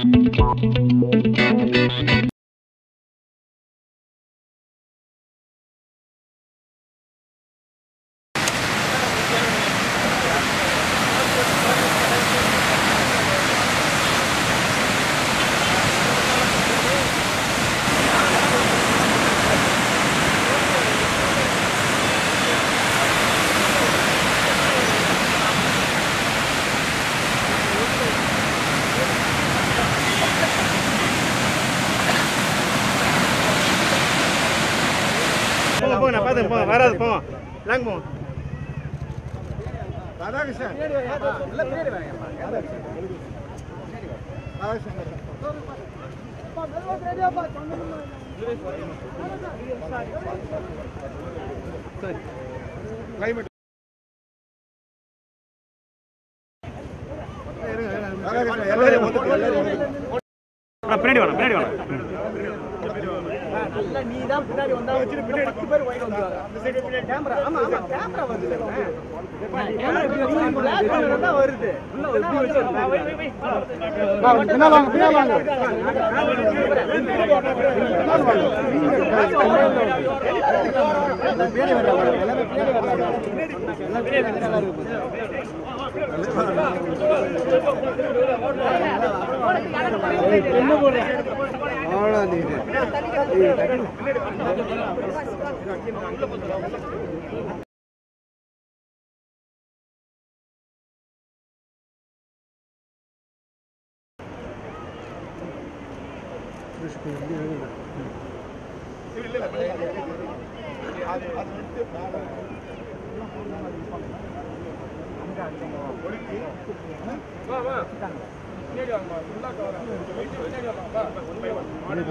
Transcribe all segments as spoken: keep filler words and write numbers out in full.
போங்க நான் பார்த்து போங்க வராது போங்க லாங் போங்க ராதாகிருஷ்ணன் எல்லாம் பின்னாடி வாங்க ராதாகிருஷ்ணன் அப்பா மெல்ல ரெடியா பா சரி கிளைமேட் ராதாகிருஷ்ணன் எல்லாரும் பின்னாடி வாங்க பின்னாடி வாங்க நல்ல நீ தான் பின்னாடி வந்தா வச்சிட்டு பின்னாடி பத்து பேர் வைட் வந்துவாங்க அந்த சைடு பின்னாடி கேமரா ஆமா ஆமா கேமரா வருது கேமரா பிளாக் கலர் தான் வருது உள்ள எப்படி வச்சிருக்கா வை வை வை பின்னால வாங்க பின்னால வாங்க பின்னாடி வரல எல்லாரும் பின்னாடி வரல எல்லாம் பின்னாடி வரல இருக்கு என்ன போற ஆளா நீ வா வா பின்னாடி வாங்க ஃபுல்லா கவர் பின்னாடி வாங்க வா ஒன் பை ஒன் மாடல்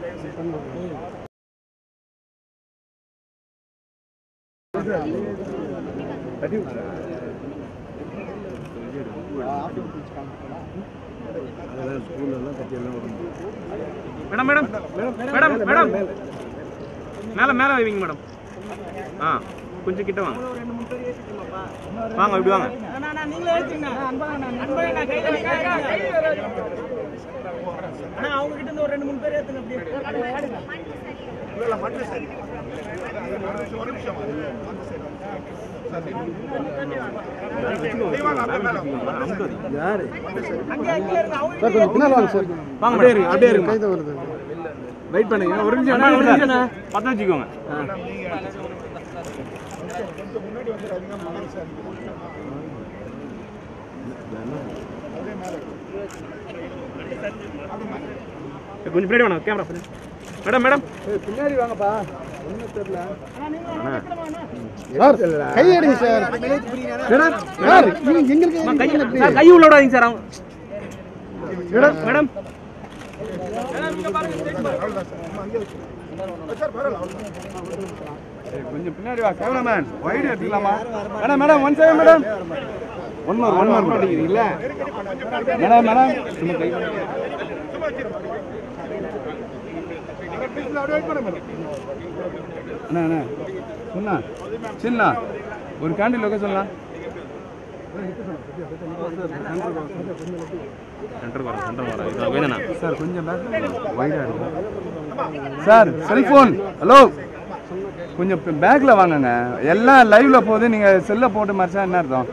அடி அதெல்லாம் ஸ்கூல்ல எல்லாம் கட்டி எல்லாம் வரும் மேடம் மேடம் மேடம் மேடம் மேல மேல வைங்க மேடம் ஆ கொஞ்சம் கிட்ட வாங்க வாங்க இப்படி வாங்க நீங்களே ஏத்துங்க அன்பா அன்பா கையில அண்ணா அவங்க கிட்ட இருந்து ஒரு ரெண்டு மூணு பேர் ஏத்துங்க அப்படியே இல்ல மண்ணு சரி ஒரு நிமிஷம் மண்ணு சரி யாரு அங்க அங்க இருங்க அவங்க சார் பின்னால வாங்க சார் வாங்க அப்படியே இருங்க அப்படியே இருங்க கைத வருது வெயிட் பண்ணுங்க ஒரு நிமிஷம் ஒரு நிமிஷம் பத்த வச்சுக்கோங்க முன்னாடி வந்து அதிகமா மணல் சார் கொஞ்சம் பின்னாடி வாங்க கேமரா மேடம் மேடம் பின்னாடி வாங்கப்பா ஒண்ணும் தெரியல சார் கை எடுங்க சார் சார் எங்களுக்கு சார் கை உள்ள விடாதீங்க சார் மேடம் மேடம் கொஞ்சம் பின்னாடி வா கேமராமேன் வைட் எடுத்துக்கலாமா madam madam one second madam one more one more மாட்டீங்களா மேடம் மேடம் சும்மா கை அண்ணா அண்ணா சொன்னா சின்ன ஒரு கேண்டில் லொகேஷன் சொல்லலாம் சார் கொஞ்சம் சார் செல்போன் ஹலோ கொஞ்சம் பேக்ல வாங்குங்க எல்லாம் லைவ்ல போகுது நீங்க செல்ல போட்டு மறைச்சா என்ன அர்த்தம்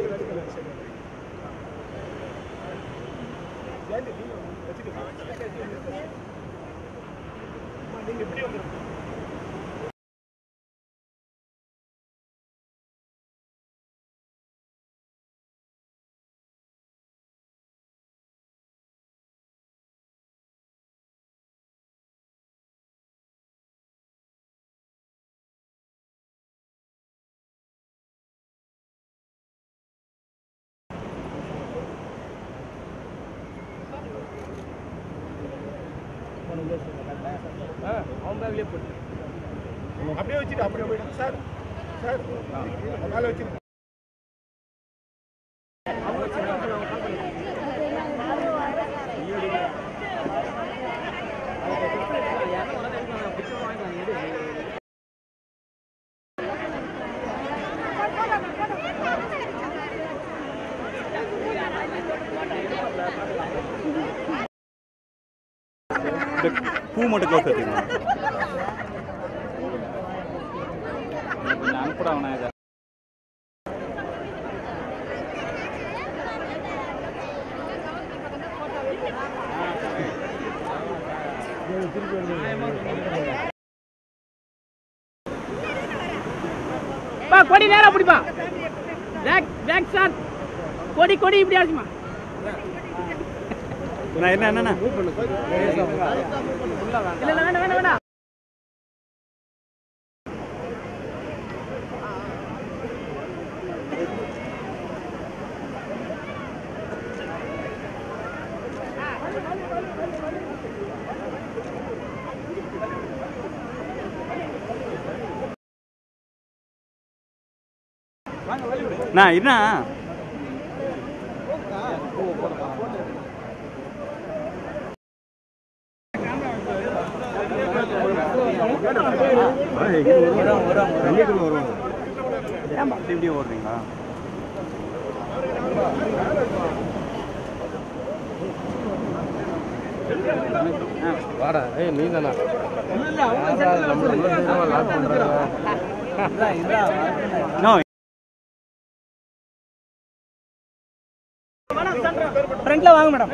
அப்படியே வச்சுட்டு அப்படியே போயிட்டு சார் சார் மேலே வச்சுட்டு பூ மட்டும் க்ளோஸ் வச்சுக்கணும். கொஞ்சம் அனுப்புடா அவனை. கொடி நேரா பிடிப்பா. Back back shot. கொடி கொடி இப்படி அடிச்சுமா. நான் என்ன என்னண்ணா இல்ல இல்ல வேண்டாம் வேண்டாம் வேண்டாம். நான் என்ன இப்படி ஓடுறீங்களா? வாடா ஏய் நீ தானா நோ ஃப்ரண்ட்ல வாங்க மேடம்.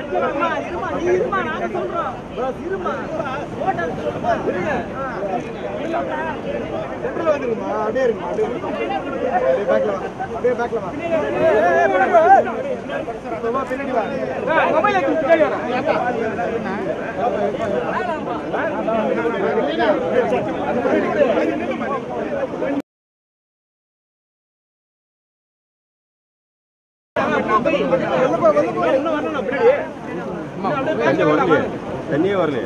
தண்ணியே வரலையே.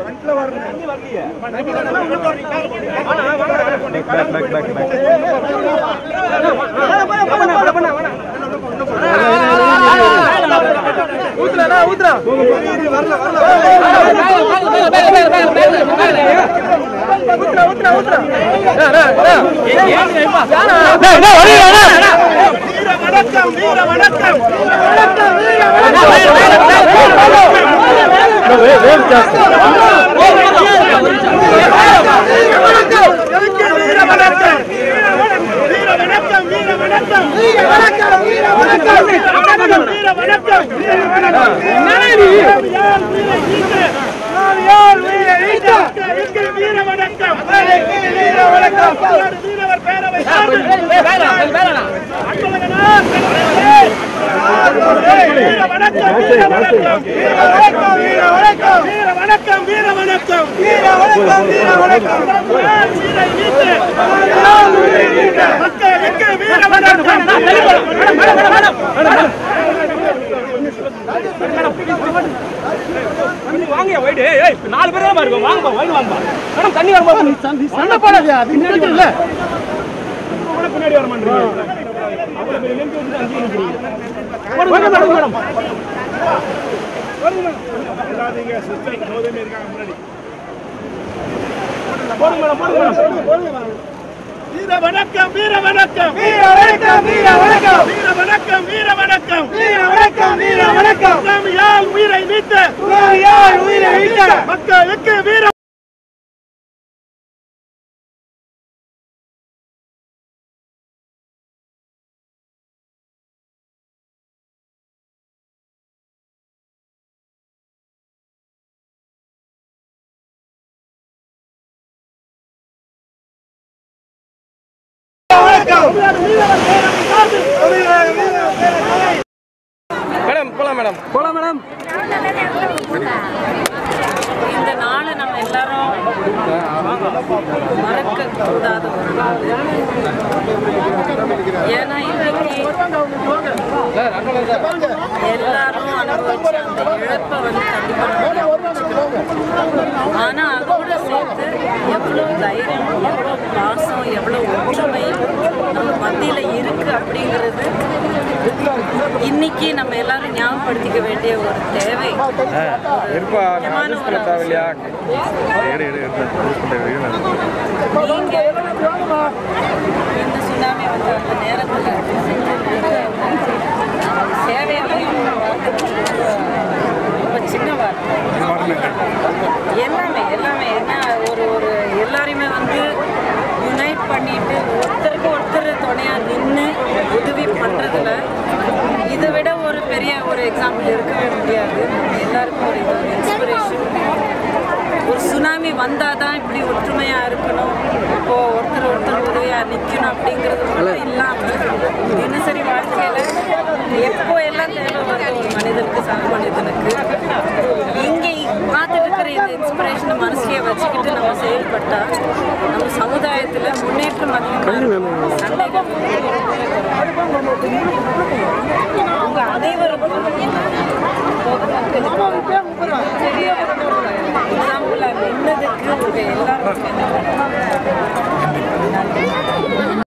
நாலு பேர் வாங்க வாங்க மேடம். தண்ணி வரும் சண்டை போடாது. அது பின்னாடி இல்ல பின்னாடி வர மாட்டேன். வீர வணக்கம் வீர வணக்கம் வீர வணக்கம் வீர வணக்கம் வீர வணக்கம் வீர வணக்கம் வீர வணக்கம் வீர வணக்கம் யார் உயிரை மீட்ட யார் உயிரை மீட்ட மக்களுக்கு வீர மேடம் போலாம் மேடம் போலாம் மேடம். இந்த நாளை நம்ம எல்லாரும் மறக்க கூடாத ஒரு நாள். ஏன்னா இன்னைக்கு எல்லாரும் அனுபவிச்ச அந்த இழப்பை வந்து கண்டிப்பா ஆனா அதோட சேர்த்து எவ்வளவு தைரியம், எவ்வளவு பாசம், எவ்வளவு ஒற்றுமை நம்ம மத்தியில இருக்கு அப்படிங்கிறது இன்னைக்கு நம்ம எல்லாரும் ஞாபகப்படுத்திக்க வேண்டிய ஒரு தேவை. நீங்க இந்த சுனாமி வந்து அந்த நேரத்தில் சேவையை ரொம்ப சின்ன வார்த்தை. எல்லாமே எல்லாமே என்ன ஒரு ஒரு எல்லாரையுமே வந்து யுனைட் பண்ணிட்டு ஒருத்தருக்கு ஒருத்தர் துணையாக நின்று உதவி பண்ணுறதுல இதை விட ஒரு பெரிய ஒரு எக்ஸாம்பிள் இருக்கவே முடியாது. எல்லாருக்கும் ஒரு இது ஒரு இன்ஸ்பிரேஷன். ஒரு சுனாமி வந்தால் தான் இப்படி ஒற்றுமையாக இருக்கணும், இப்போது ஒருத்தர் ஒருத்தர் உதவியாக நிற்கணும் அப்படிங்கிறது மட்டும் இல்லாமல் தினசரி வாழ்க்கையில் எப்போ எல்லாம் தேவை வருது ஒரு மனிதனுக்கு சக மனிதனுக்கு இங்கே பார்த்துட்டு இருக்கிற இந்த இன்ஸ்பிரேஷனை மனசுலேயே வச்சுக்கிட்டு நம்ம செயல்பட்டால் நம்ம சமுதாயத்தில் முன்னேற்றம் அதிகமாக சண்டைகள் உங்கள் அனைவருக்கும் பெரிய எக்ஸாம்பிளாக நின்னதுக்கு உங்கள் எல்லாருக்கும்